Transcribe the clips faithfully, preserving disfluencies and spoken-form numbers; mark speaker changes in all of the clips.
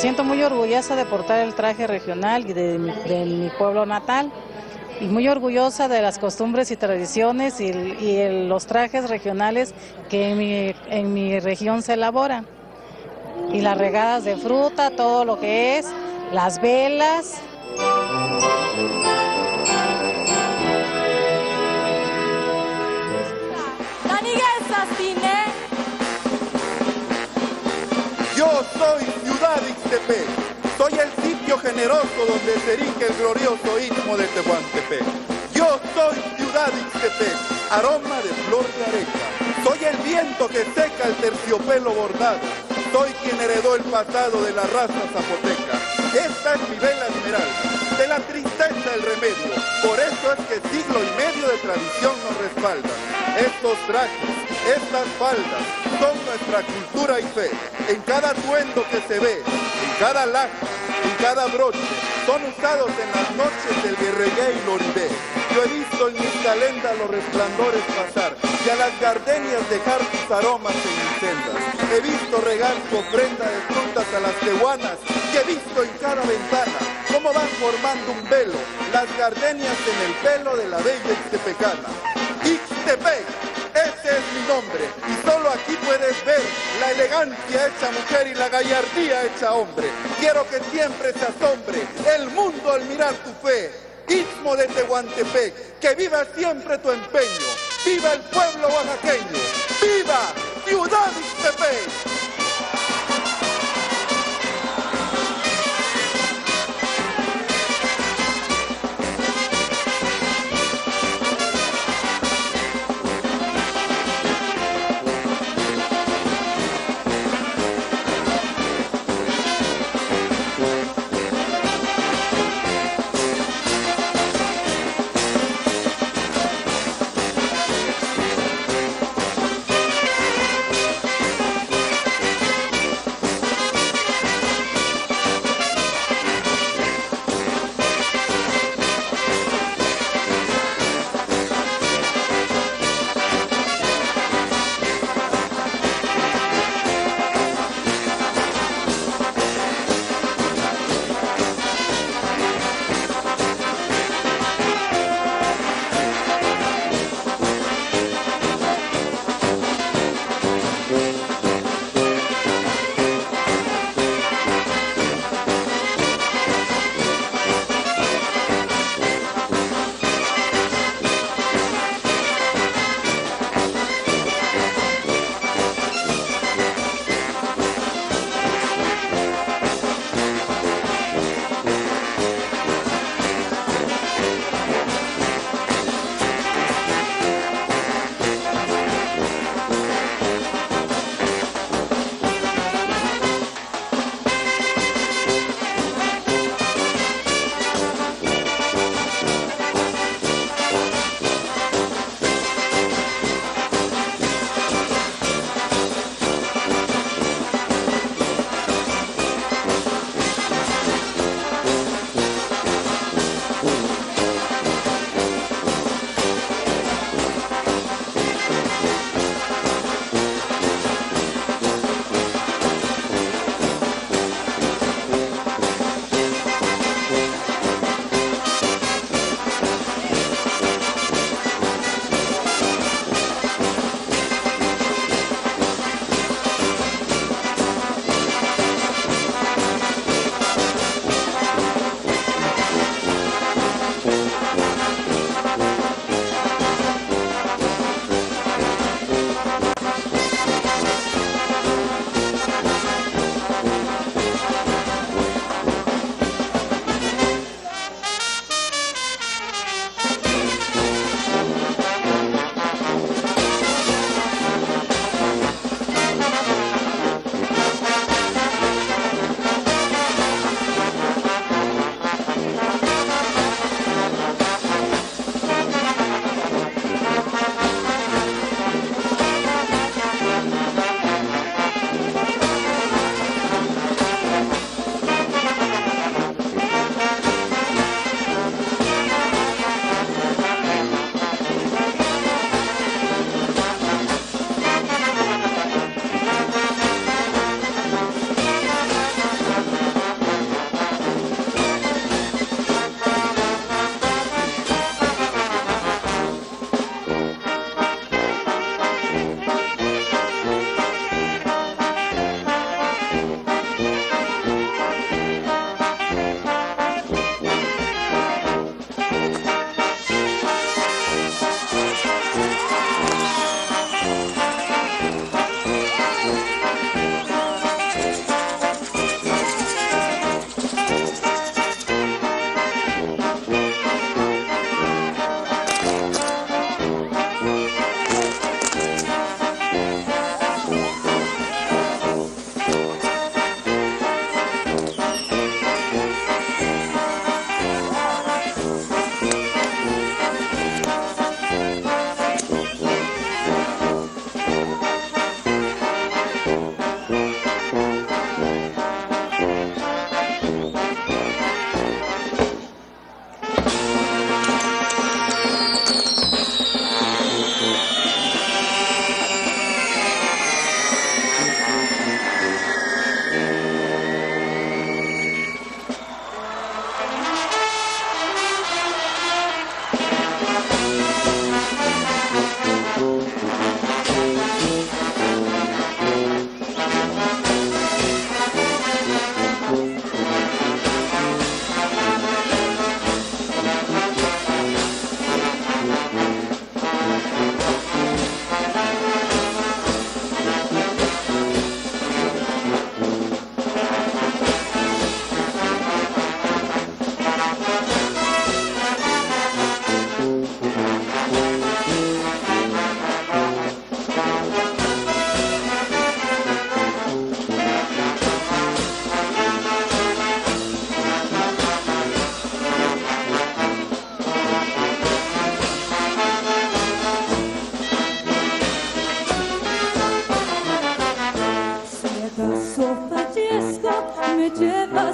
Speaker 1: siento muy orgullosa de portar el traje regional y de, de mi pueblo natal, y muy orgullosa de las costumbres y tradiciones y, y el, los trajes regionales que en mi, en mi región se elaboran. Y las regadas de fruta, todo lo que es, las velas.
Speaker 2: Yo soy Ciudad Ixtepec, soy el sitio generoso donde se erige el glorioso istmo de Tehuantepec. Yo soy Ciudad Ixtepec, aroma de flor de areca, soy el viento que seca el terciopelo bordado, soy quien heredó el pasado de la raza zapoteca. Esta es mi vela esmeralda, de la tristeza el remedio, por eso es que siglo y medio de tradición nos respaldan. Estos trajes, estas faldas, son nuestra cultura y fe. En cada atuendo que se ve, en cada laja, en cada broche, son usados en las noches del guerregué y loribé. Yo he visto en mis calendas los resplandores pasar y a las gardenias dejar sus aromas en mis sendas. He visto regar su ofrenda de frutas a las tehuanas y he visto en cada ventana cómo van formando un velo las gardenias en el pelo de la bella ixtepecana. Ixtepec, ese es mi nombre y solo aquí puedes ver la elegancia hecha mujer y la gallardía hecha hombre. Quiero que siempre se asombre el mundo al mirar tu fe. Istmo de Tehuantepec, que viva siempre tu empeño. ¡Viva el pueblo oaxaqueño! ¡Viva Ciudad Ixtepec!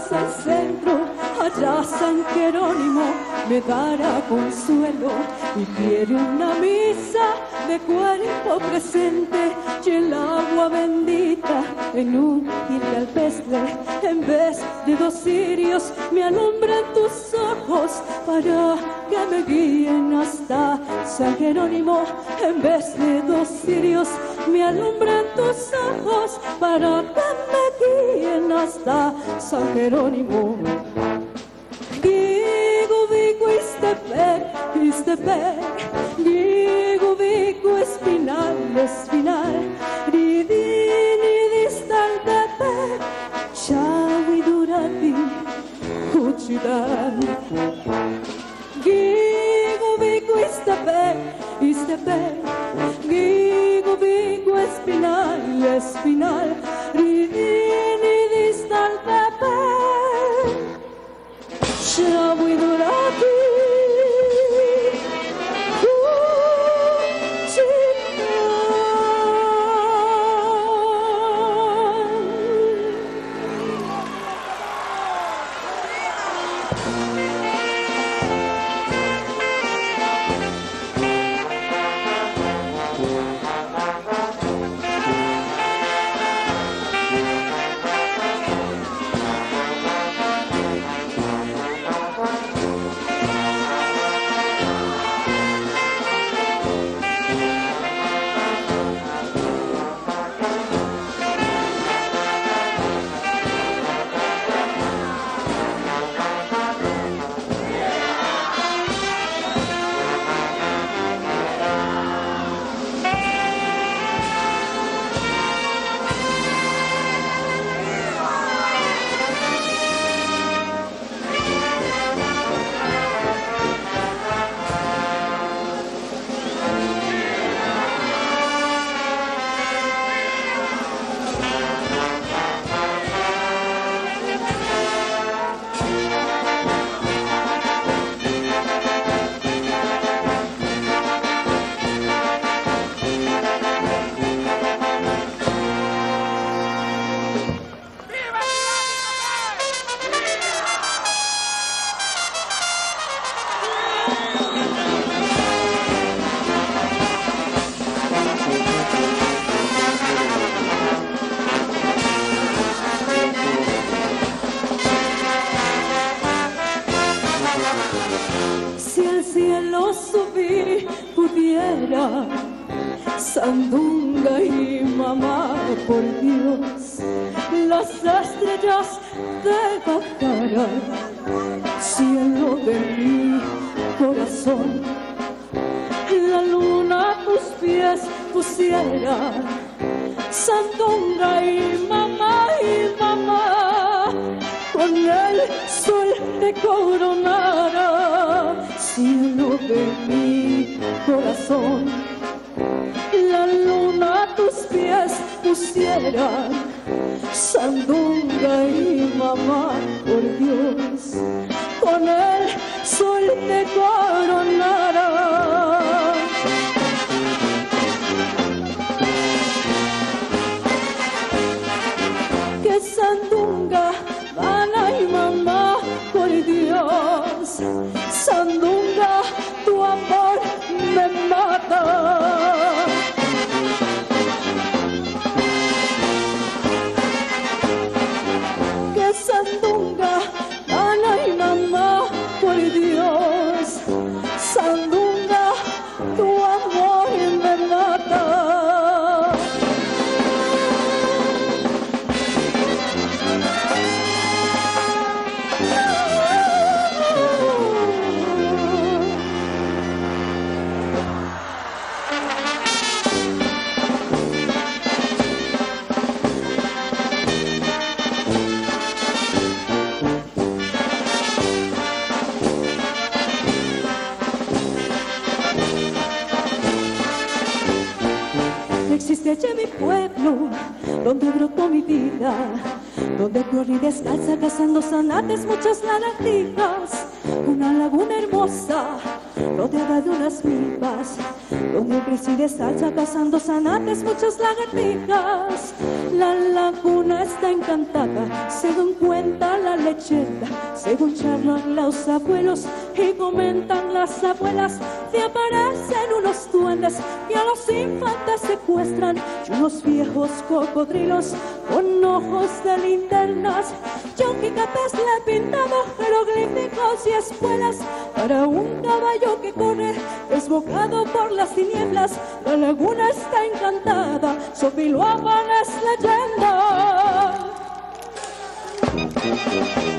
Speaker 3: plaza al centro, allá San Jerónimo me dará consuelo y quiere una misa de cuerpo presente y el agua bendita en un gil alpestre. En vez de dos cirios me alumbran tus ojos para que me guíen hasta San Jerónimo. En vez de dos cirios me alumbran tus ojos para que me guíen hasta San Jerónimo. Gigu vigu Ixtepec, Ixtepec, Gigu vigu Espinal, Espinal, Ridini Distaltepec, Chawi Durati, Cuchidal. Gigu vigu Ixtepec, Ixtepec, Gigu vigu Espinal, Espinal, Ridini Distaltepec, Chawi Durati, Sandunga y mamá, por Dios, las estrellas te bajarán, cielo de mi corazón, la luna a tus pies pusiera, Sandunga y mamá, y mamá, con el sol te coronara, cielo de mi corazón. La luna a tus pies pusiera, Sandunga y mamá, por Dios, con el sol te coronara. Que Sandunga, Ana y mamá, por Dios, Sandunga, tu amor me mata. Sandunga, Ana y mamá, por Dios, Sandunga, tu amor me mata. Existe allá mi pueblo, donde brotó mi vida, donde corrí descalza cazando zanates, muchas lagartijas, una laguna hermosa, rodeada de unas milpas, donde el gris y de salsa cazando zanates, muchas lagartijas. La laguna está encantada, según cuenta la leyenda, según charlan los abuelos y comentan las abuelas, te aparecen unos duendes que a los infantes secuestran, y unos viejos cocodrilos con ojos de linternas. Yonquicates le he pintado jeroglíficos y espuelas para un caballo que corre desbocado por las tinieblas. La laguna está encantada, Sopiloapan es leyenda.